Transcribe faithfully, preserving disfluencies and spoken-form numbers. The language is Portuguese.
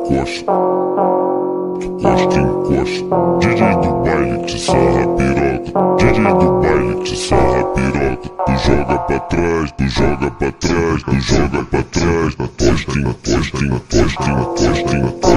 encosta, encosta, encosta. D J do baile que te sarra a piroca, D J do baile que te sarra a piroca. Tu joga pra trás, tu joga pra trás, tu joga pra trás. Na tostinha, tostinha, tostinha, tostinha.